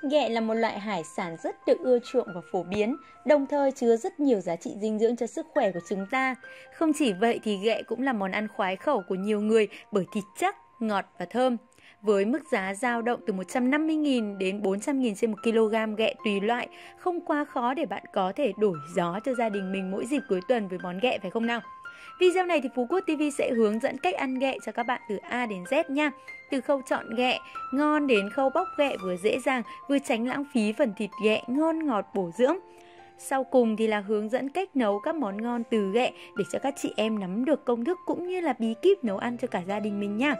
Ghẹ là một loại hải sản rất được ưa chuộng và phổ biến, đồng thời chứa rất nhiều giá trị dinh dưỡng cho sức khỏe của chúng ta. Không chỉ vậy thì ghẹ cũng là món ăn khoái khẩu của nhiều người bởi thịt chắc, ngọt và thơm. Với mức giá dao động từ 150.000 đến 400.000 trên 1 kg ghẹ tùy loại, không quá khó để bạn có thể đổi gió cho gia đình mình mỗi dịp cuối tuần với món ghẹ phải không nào? Video này thì Phú Quốc TV sẽ hướng dẫn cách ăn ghẹ cho các bạn từ A đến Z nha. Từ khâu chọn ghẹ ngon đến khâu bóc ghẹ vừa dễ dàng, vừa tránh lãng phí phần thịt ghẹ ngon ngọt bổ dưỡng. Sau cùng thì là hướng dẫn cách nấu các món ngon từ ghẹ để cho các chị em nắm được công thức cũng như là bí kíp nấu ăn cho cả gia đình mình nha.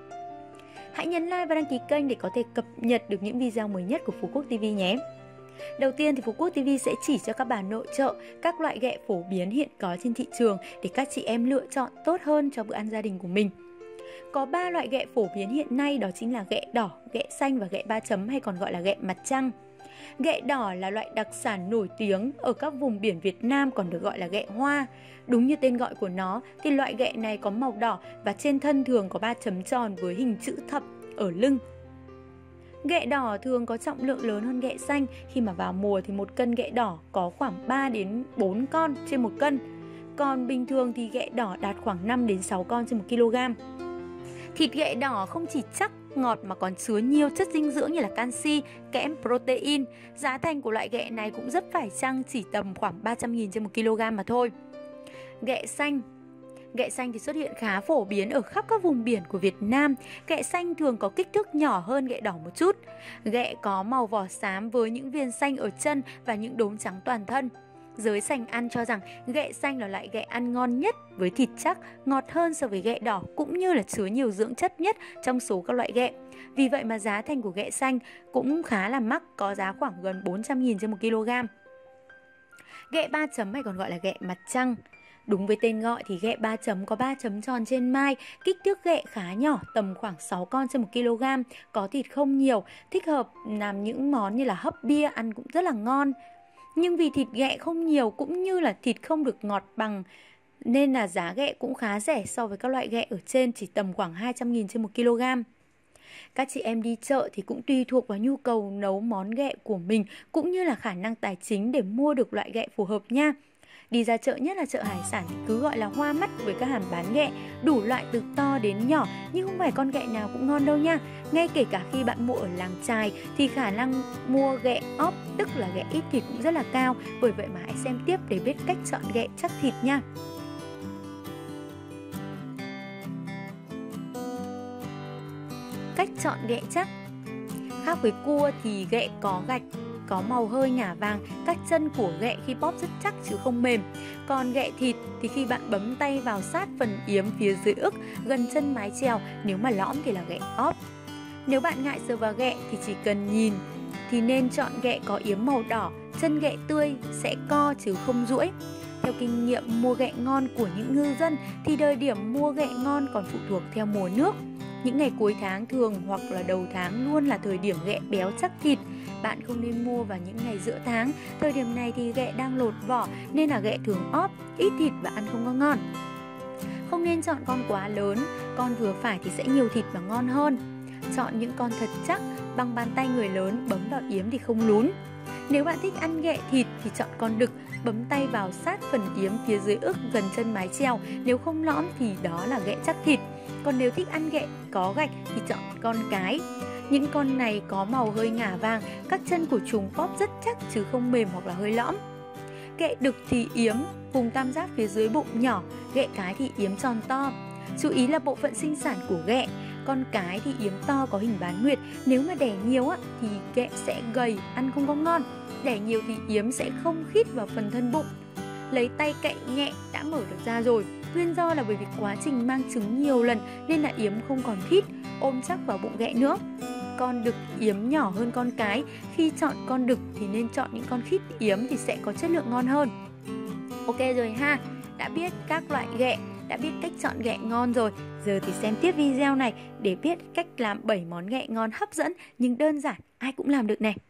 Hãy nhấn like và đăng ký kênh để có thể cập nhật được những video mới nhất của Phú Quốc TV nhé. Đầu tiên thì Phú Quốc TV sẽ chỉ cho các bà nội trợ các loại ghẹ phổ biến hiện có trên thị trường để các chị em lựa chọn tốt hơn cho bữa ăn gia đình của mình. Có 3 loại ghẹ phổ biến hiện nay, đó chính là ghẹ đỏ, ghẹ xanh và ghẹ 3 chấm hay còn gọi là ghẹ mặt trăng. Ghẹ đỏ là loại đặc sản nổi tiếng ở các vùng biển Việt Nam, còn được gọi là ghẹ hoa. Đúng như tên gọi của nó thì loại ghẹ này có màu đỏ và trên thân thường có 3 chấm tròn với hình chữ thập ở lưng. Ghẹ đỏ thường có trọng lượng lớn hơn ghẹ xanh. Khi mà vào mùa thì 1 cân ghẹ đỏ có khoảng 3 đến 4 con trên 1 cân. Còn bình thường thì ghẹ đỏ đạt khoảng 5 đến 6 con trên 1 kg. Thịt ghẹ đỏ không chỉ chắc, ngọt mà còn chứa nhiều chất dinh dưỡng như là canxi, kẽm, protein. Giá thành của loại ghẹ này cũng rất phải chăng, chỉ tầm khoảng 300.000 trên 1 kg mà thôi. Ghẹ xanh. Ghẹ xanh thì xuất hiện khá phổ biến ở khắp các vùng biển của Việt Nam. Ghẹ xanh thường có kích thước nhỏ hơn ghẹ đỏ một chút. Ghẹ có màu vỏ xám với những viên xanh ở chân và những đốm trắng toàn thân. Giới sành ăn cho rằng ghẹ xanh là loại ghẹ ăn ngon nhất với thịt chắc, ngọt hơn so với ghẹ đỏ cũng như là chứa nhiều dưỡng chất nhất trong số các loại ghẹ. Vì vậy mà giá thành của ghẹ xanh cũng khá là mắc, có giá khoảng gần 400.000 trên 1 kg. Ghẹ 3 chấm hay còn gọi là ghẹ mặt trăng. Đúng với tên gọi thì ghẹ 3 chấm có 3 chấm tròn trên mai, kích thước ghẹ khá nhỏ, tầm khoảng 6 con trên 1 kg, có thịt không nhiều, thích hợp làm những món như là hấp bia, ăn cũng rất là ngon. Nhưng vì thịt ghẹ không nhiều cũng như là thịt không được ngọt bằng nên là giá ghẹ cũng khá rẻ so với các loại ghẹ ở trên, chỉ tầm khoảng 200.000 trên 1 kg. Các chị em đi chợ thì cũng tùy thuộc vào nhu cầu nấu món ghẹ của mình cũng như là khả năng tài chính để mua được loại ghẹ phù hợp nha. Đi ra chợ, nhất là chợ hải sản, thì cứ gọi là hoa mắt với các hàng bán ghẹ, đủ loại từ to đến nhỏ, nhưng không phải con ghẹ nào cũng ngon đâu nha. Ngay kể cả khi bạn mua ở làng chài thì khả năng mua ghẹ óp, tức là ghẹ ít thịt, cũng rất là cao. Bởi vậy mà hãy xem tiếp để biết cách chọn ghẹ chắc thịt nha. Cách chọn ghẹ chắc. Khác với cua thì ghẹ có gạch, có màu hơi ngả vàng, các chân của ghẹ khi bóp rất chắc chứ không mềm. Còn ghẹ thịt thì khi bạn bấm tay vào sát phần yếm phía dưới ức gần chân mái chèo, nếu mà lõm thì là ghẹ óp. Nếu bạn ngại sờ vào ghẹ thì chỉ cần nhìn thì nên chọn ghẹ có yếm màu đỏ, chân ghẹ tươi sẽ co chứ không duỗi. Theo kinh nghiệm mua ghẹ ngon của những ngư dân thì thời điểm mua ghẹ ngon còn phụ thuộc theo mùa nước. Những ngày cuối tháng thường hoặc là đầu tháng luôn là thời điểm ghẹ béo chắc thịt. Bạn không nên mua vào những ngày giữa tháng. Thời điểm này thì ghẹ đang lột vỏ nên là ghẹ thường óp, ít thịt và ăn không có ngon. Không nên chọn con quá lớn, con vừa phải thì sẽ nhiều thịt và ngon hơn. Chọn những con thật chắc, bằng bàn tay người lớn, bấm vào yếm thì không lún. Nếu bạn thích ăn ghẹ thịt thì chọn con đực, bấm tay vào sát phần yếm phía dưới ức gần chân mái chèo, nếu không lõm thì đó là ghẹ chắc thịt. Còn nếu thích ăn ghẹ có gạch thì chọn con cái. Những con này có màu hơi ngả vàng, các chân của chúng bóp rất chắc chứ không mềm hoặc là hơi lõm. Ghẹ đực thì yếm, vùng tam giác phía dưới bụng nhỏ, ghẹ cái thì yếm tròn to. Chú ý là bộ phận sinh sản của ghẹ. Con cái thì yếm to có hình bán nguyệt, nếu mà đẻ nhiều thì ghẹ sẽ gầy, ăn không có ngon. Đẻ nhiều thì yếm sẽ không khít vào phần thân bụng. Lấy tay cạy nhẹ đã mở được ra rồi. Nguyên do là bởi vì quá trình mang trứng nhiều lần nên là yếm không còn khít, ôm chắc vào bụng ghẹ nữa. Con đực yếm nhỏ hơn con cái. Khi chọn con đực thì nên chọn những con khít yếm thì sẽ có chất lượng ngon hơn. Ok rồi ha, đã biết các loại ghẹ, đã biết cách chọn ghẹ ngon rồi. Giờ thì xem tiếp video này để biết cách làm 7 món ghẹ ngon hấp dẫn nhưng đơn giản, ai cũng làm được này.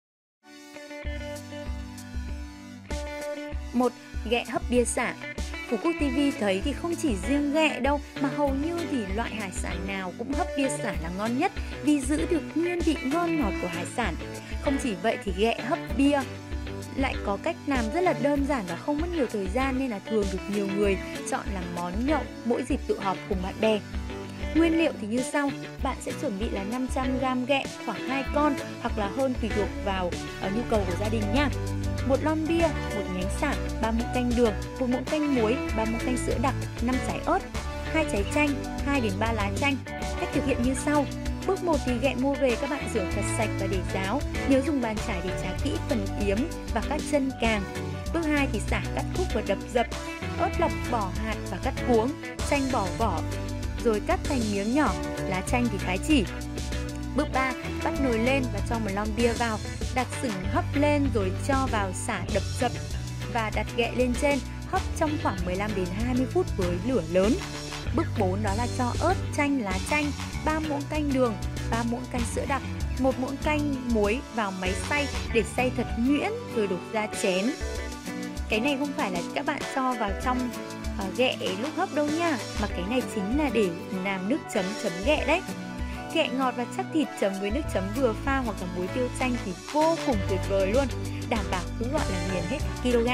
1. Ghẹ hấp bia xả. Phú Quốc TV thấy thì không chỉ riêng ghẹ đâu, mà hầu như thì loại hải sản nào cũng hấp bia sả là ngon nhất vì giữ được nguyên vị ngon ngọt của hải sản. Không chỉ vậy thì ghẹ hấp bia lại có cách làm rất là đơn giản và không mất nhiều thời gian, nên là thường được nhiều người chọn làm món nhậu mỗi dịp tụ họp cùng bạn bè. Nguyên liệu thì như sau, bạn sẽ chuẩn bị là 500g ghẹ, khoảng 2 con hoặc là hơn tùy thuộc vào nhu cầu của gia đình nha. 1 lon bia, 1 nhánh sả, 3 muỗng canh đường, 1 muỗng canh muối, 3 muỗng canh sữa đặc, 5 trái ớt, 2 trái chanh, 2 đến 3 lá chanh. Cách thực hiện như sau. Bước 1 thì ghẹ mua về các bạn rửa thật sạch và để ráo, nhớ dùng bàn chải để chà kỹ phần yếm và các chân càng. Bước 2 thì sả cắt khúc và đập dập, ớt lọc bỏ hạt và cắt cuống, chanh bỏ vỏ rồi cắt thành miếng nhỏ, lá chanh thì thái chỉ. Bước 3, bắt nồi lên và cho một lon bia vào, đặt sửng hấp lên rồi cho vào sả đập dập và đặt ghẹ lên trên, hấp trong khoảng 15 đến 20 phút với lửa lớn. Bước 4 đó là cho ớt, chanh, lá chanh, 3 muỗng canh đường, 3 muỗng canh sữa đặc, 1 muỗng canh muối vào máy xay để xay thật nhuyễn rồi đổ ra chén. Cái này không phải là các bạn cho vào trong ghẹ lúc hấp đâu nha, mà cái này chính là để làm nước chấm ghẹ đấy. Ghẹ ngọt và chắc thịt chấm với nước chấm vừa pha hoặc là muối tiêu chanh thì vô cùng tuyệt vời luôn, đảm bảo cứ gọi là nghiền hết kg.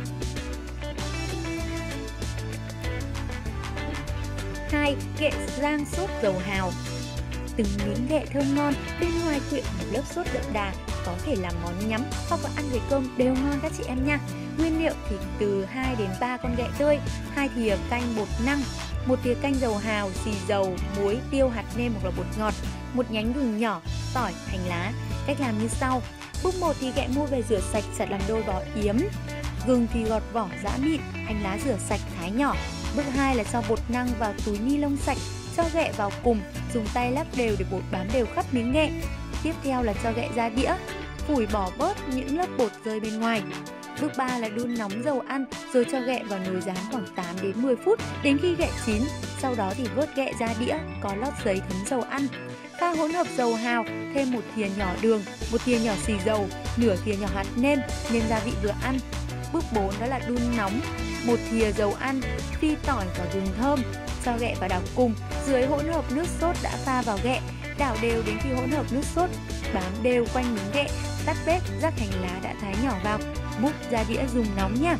2. Ghẹ rang sốt dầu hào. Từng miếng ghẹ thơm ngon, bên ngoài quyện một lớp sốt đậm đà, có thể làm món nhắm hoặc là ăn với cơm đều ngon các chị em nha. Nguyên liệu thì từ 2 đến 3 con ghẹ tươi, 2 thìa canh bột năng, 1 thìa canh dầu hào, xì dầu, muối, tiêu, hạt nêm hoặc là bột ngọt, 1 nhánh gừng nhỏ, tỏi, hành lá. Cách làm như sau. Bước 1 thì ghẹ mua về rửa sạch, chặt làm đôi vỏ yếm. Gừng thì gọt vỏ giã mịn, hành lá rửa sạch thái nhỏ. Bước 2 là cho bột năng vào túi ni lông sạch, cho ghẹ vào cùng, dùng tay lắc đều để bột bám đều khắp miếng ghẹ. Tiếp theo là cho ghẹ ra đĩa, phủi bỏ bớt những lớp bột rơi bên ngoài. Bước 3 là đun nóng dầu ăn rồi cho ghẹ vào nồi rán khoảng 8 đến 10 phút đến khi ghẹ chín. Sau đó thì vớt ghẹ ra đĩa, có lót giấy thấm dầu ăn. Pha hỗn hợp dầu hào, thêm 1 thìa nhỏ đường, 1 thìa nhỏ xì dầu, nửa thìa nhỏ hạt nêm, nêm gia vị vừa ăn. Bước 4 đó là đun nóng 1 thìa dầu ăn, phi tỏi và gừng thơm, cho ghẹ vào đảo cùng. Dưới hỗn hợp nước sốt đã pha vào ghẹ, đảo đều đến khi hỗn hợp nước sốt bám đều quanh miếng ghẹ. Tắt bếp, rắc hành lá đã thái nhỏ vào, múc ra đĩa dùng nóng nha.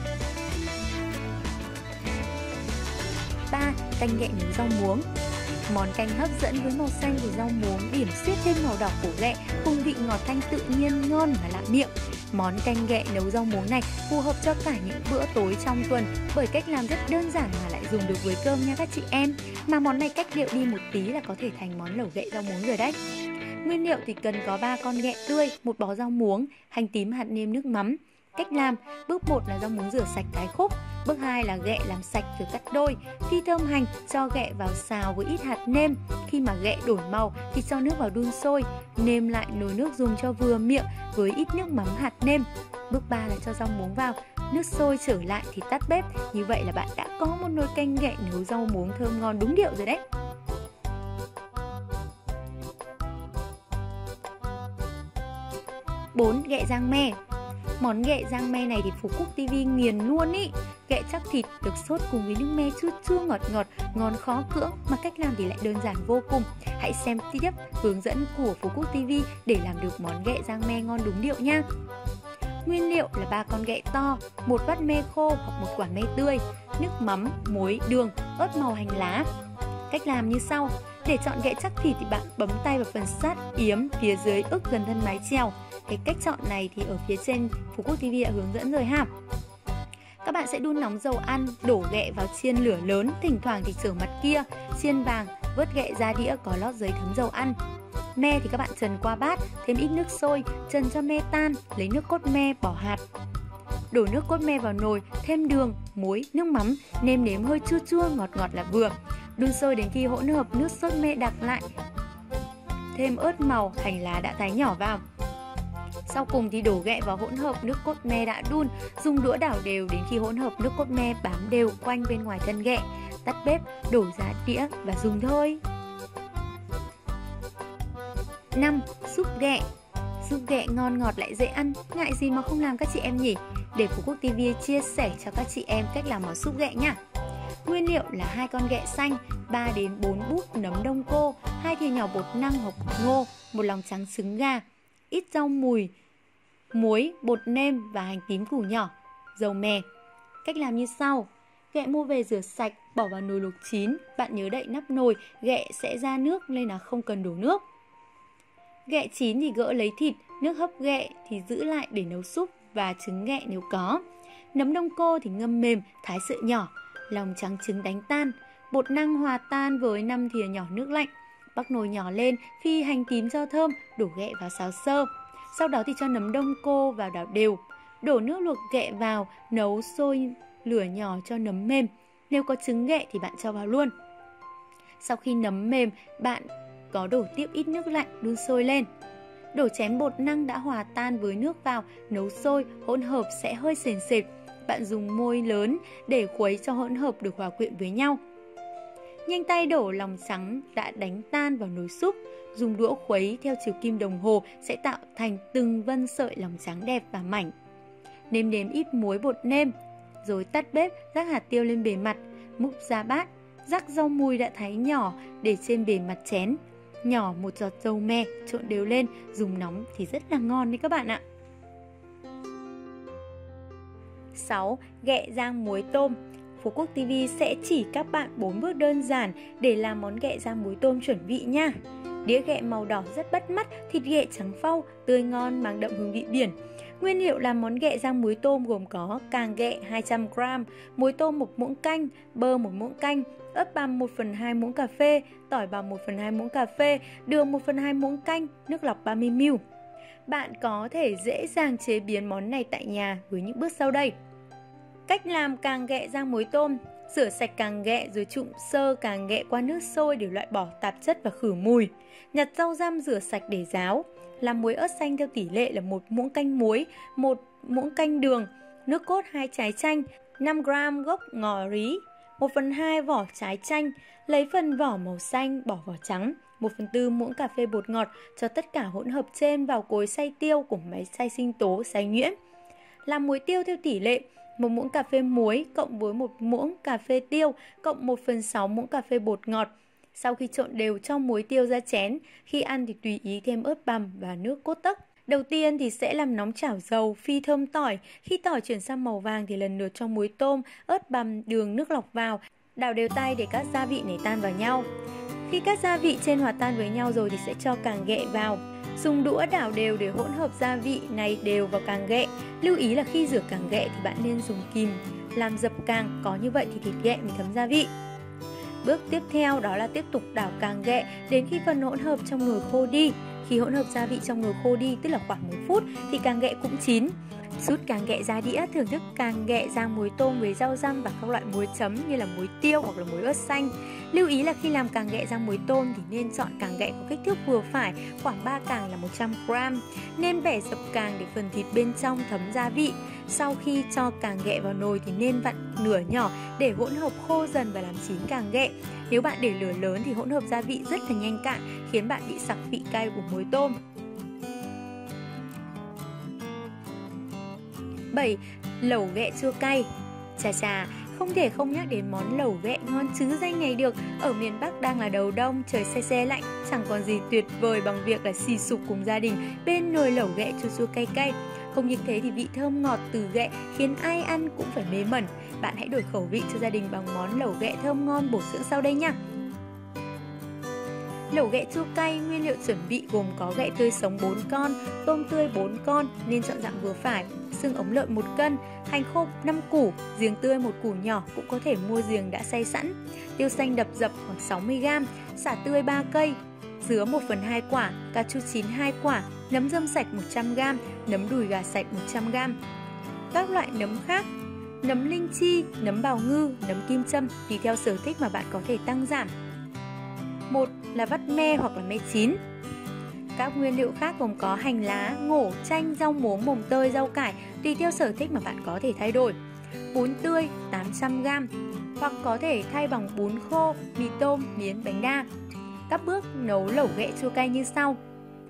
3. Canh ghẹ nấu rau muống. Món canh hấp dẫn với màu xanh của rau muống, điểm xuyết thêm màu đỏ của ghẹ, cùng vị ngọt thanh tự nhiên ngon và lạ miệng. Món canh ghẹ nấu rau muống này phù hợp cho cả những bữa tối trong tuần bởi cách làm rất đơn giản mà lại dùng được với cơm nha các chị em. Mà món này cách điệu đi một tí là có thể thành món lẩu ghẹ rau muống rồi đấy. Nguyên liệu thì cần có 3 con ghẹ tươi, 1 bó rau muống, hành tím, hạt nêm, nước mắm. Cách làm: bước 1 là rau muống rửa sạch thái khúc. Bước 2 là ghẹ làm sạch rồi cắt đôi. Khi thơm hành, cho ghẹ vào xào với ít hạt nêm. Khi mà ghẹ đổi màu thì cho nước vào đun sôi, nêm lại nồi nước dùng cho vừa miệng với ít nước mắm hạt nêm. Bước 3 là cho rau muống vào, nước sôi trở lại thì tắt bếp. Như vậy là bạn đã có một nồi canh ghẹ nấu rau muống thơm ngon đúng điệu rồi đấy. 4. Ghẹ rang me. Món ghẹ rang me này thì Phú Quốc TV nghiền luôn ý. Ghẹ chắc thịt được sốt cùng với nước me chua chua ngọt ngọt, ngon khó cưỡng, mà cách làm thì lại đơn giản vô cùng. Hãy xem tiếp hướng dẫn của Phú Quốc TV để làm được món ghẹ rang me ngon đúng điệu nha. Nguyên liệu là 3 con ghẹ to, 1 bát me khô hoặc 1 quả me tươi, nước mắm, muối, đường, ớt màu, hành lá. Cách làm như sau. Để chọn ghẹ chắc thịt thì bạn bấm tay vào phần sát yếm phía dưới ức gần thân mái chèo. Cái cách chọn này thì ở phía trên Phú Quốc TV đã hướng dẫn rồi ha. Các bạn sẽ đun nóng dầu ăn, đổ ghẹ vào chiên lửa lớn, thỉnh thoảng thì chở mặt kia, chiên vàng, vớt ghẹ ra đĩa có lót giấy thấm dầu ăn. Me thì các bạn trần qua bát, thêm ít nước sôi, trần cho me tan, lấy nước cốt me bỏ hạt. Đổ nước cốt me vào nồi, thêm đường, muối, nước mắm, nêm nếm hơi chua chua ngọt ngọt là vừa. Đun sôi đến khi hỗn hợp nước sốt me đặc lại. Thêm ớt màu, hành lá đã thái nhỏ vào. Sau cùng thì đổ ghẹ vào hỗn hợp nước cốt me đã đun, dùng đũa đảo đều đến khi hỗn hợp nước cốt me bám đều quanh bên ngoài thân ghẹ. Tắt bếp, đổ ra đĩa và dùng thôi. 5. Súp ghẹ. Súp ghẹ ngon ngọt lại dễ ăn, ngại gì mà không làm các chị em nhỉ? Để Phú Quốc TV chia sẻ cho các chị em cách làm món súp ghẹ nha. Nguyên liệu là 2 con ghẹ xanh, 3 đến 4 búp nấm đông cô, 2 thìa nhỏ bột năng hoặc bột ngô, một lòng trắng trứng gà, ít rau mùi, muối, bột nêm và hành tím củ nhỏ, dầu mè. Cách làm như sau. Ghẹ mua về rửa sạch, bỏ vào nồi luộc chín. Bạn nhớ đậy nắp nồi, ghẹ sẽ ra nước nên là không cần đổ nước. Ghẹ chín thì gỡ lấy thịt, nước hấp ghẹ thì giữ lại để nấu súp và trứng ghẹ nếu có. Nấm đông cô thì ngâm mềm, thái sợi nhỏ, lòng trắng trứng đánh tan. Bột năng hòa tan với 5 thìa nhỏ nước lạnh. Bắc nồi nhỏ lên, phi hành tím cho thơm, đổ ghẹ vào xào sơ. Sau đó thì cho nấm đông cô vào đảo đều. Đổ nước luộc ghẹ vào, nấu sôi lửa nhỏ cho nấm mềm. Nếu có trứng ghẹ thì bạn cho vào luôn. Sau khi nấm mềm, bạn có đổ tiếp ít nước lạnh đun sôi lên. Đổ chén bột năng đã hòa tan với nước vào, nấu sôi, hỗn hợp sẽ hơi sền sệt. Bạn dùng môi lớn để khuấy cho hỗn hợp được hòa quyện với nhau. Nhanh tay đổ lòng trắng đã đánh tan vào nồi súp. Dùng đũa khuấy theo chiều kim đồng hồ sẽ tạo thành từng vân sợi lòng trắng đẹp và mảnh. Nêm nếm ít muối bột nêm, rồi tắt bếp, rắc hạt tiêu lên bề mặt, múc ra bát, rắc rau mùi đã thái nhỏ để trên bề mặt chén. Nhỏ một giọt dầu me, trộn đều lên, dùng nóng thì rất là ngon đấy các bạn ạ. 6. Ghẹ rang muối tôm. Phú Quốc TV sẽ chỉ các bạn 4 bước đơn giản để làm món ghẹ rang muối tôm chuẩn vị nha. Đĩa ghẹ màu đỏ rất bắt mắt, thịt ghẹ trắng phau, tươi ngon, mang đậm hương vị biển. Nguyên liệu làm món ghẹ rang muối tôm gồm có càng ghẹ 200g, muối tôm 1 muỗng canh, bơ 1 muỗng canh, ớt bằm 1/2 muỗng cà phê, tỏi bằm 1/2 muỗng cà phê, đường 1/2 muỗng canh, nước lọc 30ml. Bạn có thể dễ dàng chế biến món này tại nhà với những bước sau đây. Cách làm càng ghẹ rang muối tôm. Rửa sạch càng ghẹ rồi trụng sơ càng ghẹ qua nước sôi để loại bỏ tạp chất và khử mùi. Nhặt rau răm rửa sạch để ráo. Làm muối ớt xanh theo tỷ lệ là 1 muỗng canh muối, 1 muỗng canh đường, nước cốt 2 trái chanh, 5g gốc ngò rí, 1/2 vỏ trái chanh, lấy phần vỏ màu xanh, bỏ vỏ trắng, 1/4 muỗng cà phê bột ngọt, cho tất cả hỗn hợp trên vào cối xay tiêu của máy xay sinh tố xay nhuyễn. Làm muối tiêu theo tỷ lệ 1 muỗng cà phê muối cộng với 1 muỗng cà phê tiêu cộng 1/6 muỗng cà phê bột ngọt. Sau khi trộn đều cho muối tiêu ra chén, khi ăn thì tùy ý thêm ớt bằm và nước cốt tấc. Đầu tiên thì sẽ làm nóng chảo dầu, phi thơm tỏi. Khi tỏi chuyển sang màu vàng thì lần lượt cho muối tôm, ớt bằm, đường, nước lọc vào. Đảo đều tay để các gia vị này tan vào nhau. Khi các gia vị trên hòa tan với nhau rồi thì sẽ cho càng ghẹ vào. Dùng đũa đảo đều để hỗn hợp gia vị này đều vào càng ghẹ. Lưu ý là khi rửa càng ghẹ thì bạn nên dùng kìm làm dập càng, có như vậy thì thịt ghẹ mới thấm gia vị. Bước tiếp theo đó là tiếp tục đảo càng ghẹ đến khi phần hỗn hợp trong nồi khô đi. Khi hỗn hợp gia vị trong nồi khô đi, tức là khoảng 1 phút thì càng ghẹ cũng chín. Rút càng ghẹ ra đĩa, thưởng thức càng ghẹ rang muối tôm với rau răm và các loại muối chấm như là muối tiêu hoặc là muối ớt xanh. Lưu ý là khi làm càng ghẹ rang muối tôm thì nên chọn càng ghẹ có kích thước vừa phải, khoảng 3 càng là 100g. Nên bẻ dập càng để phần thịt bên trong thấm gia vị. Sau khi cho càng ghẹ vào nồi thì nên vặn lửa nhỏ để hỗn hợp khô dần và làm chín càng ghẹ. Nếu bạn để lửa lớn thì hỗn hợp gia vị rất là nhanh cạn, khiến bạn bị sặc vị cay của muối tôm. 7. Lẩu ghẹ chua cay. Chà, không thể không nhắc đến món lẩu ghẹ ngon chứ danh này được. Ở miền Bắc đang là đầu đông, trời se se lạnh, chẳng còn gì tuyệt vời bằng việc là xì sụp cùng gia đình bên nồi lẩu ghẹ chua cay cay. Không những thế thì vị thơm ngọt từ ghẹ khiến ai ăn cũng phải mê mẩn. Bạn hãy đổi khẩu vị cho gia đình bằng món lẩu ghẹ thơm ngon bổ dưỡng sau đây nha. Lẩu ghẹ chua cay, nguyên liệu chuẩn bị gồm có ghẹ tươi sống 4 con, tôm tươi 4 con nên chọn dạng vừa phải, xương ống lợn 1 cân, hành khô 5 củ, giềng tươi 1 củ nhỏ, cũng có thể mua giềng đã xay sẵn, tiêu xanh đập dập khoảng 60g, sả tươi 3 cây, dứa 1/2 quả, cà chua chín 2 quả, nấm rơm sạch 100g, nấm đùi gà sạch 100g. Các loại nấm khác: nấm linh chi, nấm bào ngư, nấm kim châm tùy theo sở thích mà bạn có thể tăng giảm. 1 là vắt me hoặc là me chín. Các nguyên liệu khác gồm có hành lá, ngổ, chanh, rau muống, mồng tơi, rau cải tùy theo sở thích mà bạn có thể thay đổi. Bún tươi 800g hoặc có thể thay bằng bún khô, mì tôm, miến, bánh đa. Các bước nấu lẩu ghẹ chua cay như sau.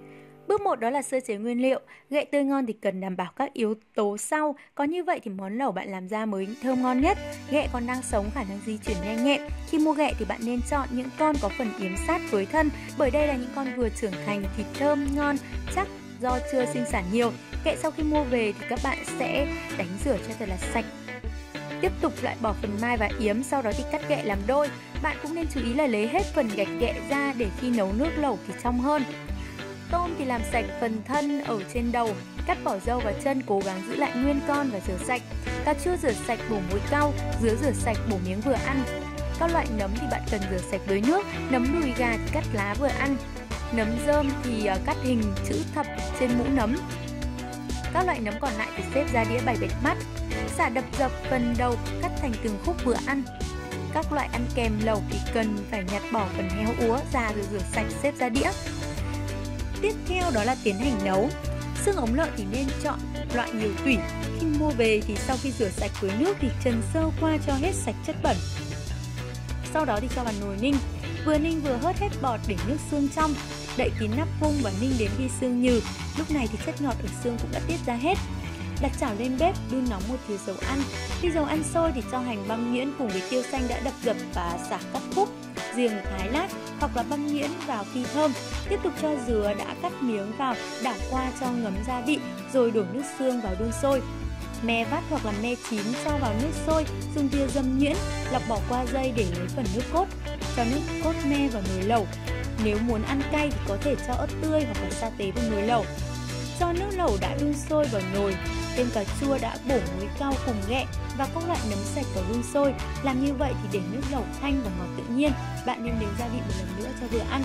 Bước 1 đó là sơ chế nguyên liệu. Ghẹ tươi ngon thì cần đảm bảo các yếu tố sau. Có như vậy thì món lẩu bạn làm ra mới thơm ngon nhất. Ghẹ còn đang sống, khả năng di chuyển nhanh nhẹn. Khi mua ghẹ thì bạn nên chọn những con có phần yếm sát với thân, bởi đây là những con vừa trưởng thành, thịt thơm ngon, chắc do chưa sinh sản nhiều. Ghẹ sau khi mua về thì các bạn sẽ đánh rửa cho thật là sạch. Tiếp tục loại bỏ phần mai và yếm, sau đó thì cắt ghẹ làm đôi. Bạn cũng nên chú ý là lấy hết phần gạch ghẹ ra để khi nấu nước lẩu thì trong hơn. Tôm thì làm sạch phần thân ở trên đầu, cắt bỏ râu và chân, cố gắng giữ lại nguyên con và rửa sạch. Cà chua rửa sạch, bổ muối cau, dứa rửa sạch, bổ miếng vừa ăn. Các loại nấm thì bạn cần rửa sạch với nước, nấm đùi gà thì cắt lá vừa ăn. Nấm rơm thì cắt hình chữ thập trên mũ nấm. Các loại nấm còn lại thì xếp ra đĩa bày bạch mắt. Sả đập dập phần đầu, cắt thành từng khúc vừa ăn. Các loại ăn kèm lẩu thì cần phải nhặt bỏ phần heo úa ra rồi rửa sạch xếp ra đĩa. Tiếp theo đó là tiến hành nấu. Xương ống lợn thì nên chọn loại nhiều tủy. Khi mua về thì sau khi rửa sạch với nước thì trần sơ qua cho hết sạch chất bẩn. Sau đó thì cho vào nồi ninh vừa hớt hết bọt để nước xương trong. Đậy kín nắp vung và ninh đến khi xương nhừ. Lúc này thì chất ngọt ở xương cũng đã tiết ra hết. Đặt chảo lên bếp, đun nóng một thìa dầu ăn. Khi dầu ăn sôi thì cho hành băm nhuyễn cùng với tiêu xanh đã đập dập và sả cắt khúc, riềng thái lát hoặc là băm nhuyễn vào khi thơm. Tiếp tục cho dứa đã cắt miếng vào, đảo qua cho ngấm gia vị, rồi đổ nước xương vào đun sôi. Me vắt hoặc là me chín cho vào nước sôi, dùng thìa dầm nhuyễn, lọc bỏ qua dây để lấy phần nước cốt. Cho nước cốt me vào nồi lẩu. Nếu muốn ăn cay thì có thể cho ớt tươi hoặc là sa tế vào nồi lẩu. Cho nước lẩu đã đun sôi vào nồi, thêm cà chua đã bổ muối cau cùng ghẹ và các loại nấm sạch vào đun sôi. Làm như vậy thì để nước lẩu thanh và ngọt tự nhiên. Bạn nên nếm gia vị một lần nữa cho vừa ăn.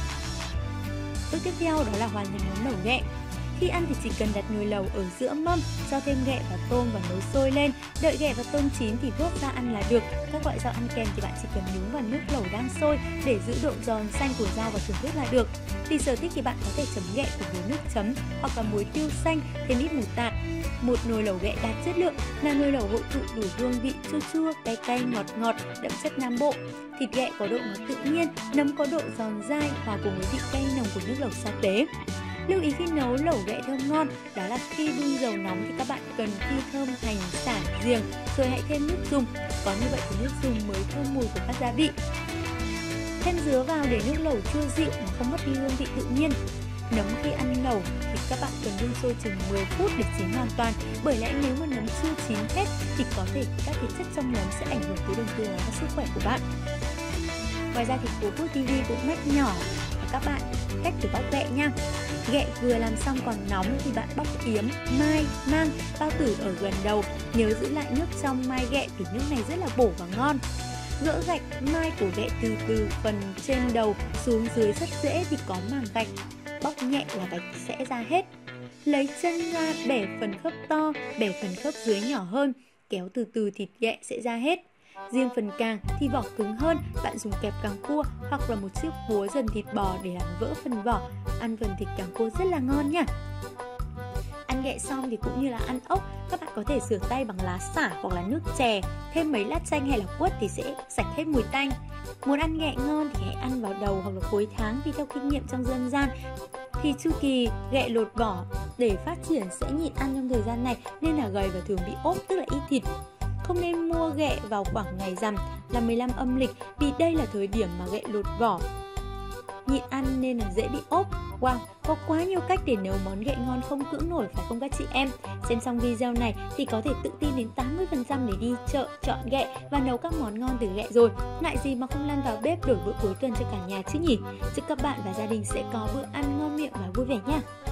Bước tiếp theo đó là hoàn thành món lẩu ghẹ. Khi ăn thì chỉ cần đặt nồi lẩu ở giữa mâm, cho thêm ghẹ và tôm và nấu sôi lên. Đợi ghẹ và tôm chín thì vớt ra ăn là được. Các loại rau ăn kèm thì bạn chỉ cần nhúng vào nước lẩu đang sôi để giữ độ giòn xanh của rau và thưởng thức là được. Tùy sở thích thì bạn có thể chấm ghẹ cùng với nước chấm hoặc là muối tiêu xanh, thêm ít mù tạt. Một nồi lẩu ghẹ đạt chất lượng là nồi lẩu hội tụ đủ hương vị chua chua, cay cay, ngọt ngọt, đậm chất Nam Bộ. Thịt ghẹ có độ ngọt tự nhiên, nấm có độ giòn dai hòa cùng với vị cay nồng của nước lẩu sa tế. Lưu ý khi nấu lẩu ghẹ thơm ngon đó là khi đun dầu nóng thì các bạn cần phi thơm hành, sả, riềng rồi hãy thêm nước dùng. Có như vậy thì nước dùng mới thơm mùi của các gia vị. Thêm dứa vào để nước lẩu chua dịu mà không mất đi hương vị tự nhiên. Nấm khi ăn lẩu thì các bạn cần đun sôi chừng 10 phút để chín hoàn toàn, bởi lẽ nếu mà nấm chưa chín hết thì có thể các cái chất trong nấm sẽ ảnh hưởng tới đường tiêu hóa và sức khỏe của bạn. Ngoài ra thì Phú Quốc TV cũng nhắc nhỏ và các bạn cách để bóc ghẹ nha. Ghẹ vừa làm xong còn nóng thì bạn bóc yếm, mai, mang, bao tử ở gần đầu. Nhớ giữ lại nước trong mai ghẹ vì nước này rất là bổ và ngon. Gỡ gạch mai của ghẹ từ từ phần trên đầu xuống dưới rất dễ vì có màng gạch. Bóc nhẹ là gạch sẽ ra hết. Lấy chân ra bẻ phần khớp to, bẻ phần khớp dưới nhỏ hơn, kéo từ từ thịt ghẹ sẽ ra hết. Riêng phần càng thì vỏ cứng hơn, bạn dùng kẹp càng cua hoặc là một chiếc búa dần thịt bò để làm vỡ phần vỏ. Ăn phần thịt càng cua rất là ngon nha. Ăn ghẹ xong thì cũng như là ăn ốc, các bạn có thể rửa tay bằng lá xả hoặc là nước chè, thêm mấy lát chanh hay là quất thì sẽ sạch hết mùi tanh. Muốn ăn ghẹ ngon thì hãy ăn vào đầu hoặc là cuối tháng, vì theo kinh nghiệm trong dân gian thì chu kỳ ghẹ lột vỏ để phát triển sẽ nhịn ăn trong thời gian này nên là gầy và thường bị ốp, tức là ít thịt. Không nên mua ghẹ vào khoảng ngày rằm là 15 âm lịch vì đây là thời điểm mà ghẹ lột vỏ nhịn ăn nên là dễ bị ốp. Wow, có quá nhiều cách để nấu món ghẹ ngon không cưỡng nổi phải không các chị em? Xem xong video này thì có thể tự tin đến 80% để đi chợ chọn ghẹ và nấu các món ngon từ ghẹ rồi. Ngại gì mà không lăn vào bếp đổi bữa cuối tuần cho cả nhà chứ nhỉ? Chúc các bạn và gia đình sẽ có bữa ăn ngon miệng và vui vẻ nha.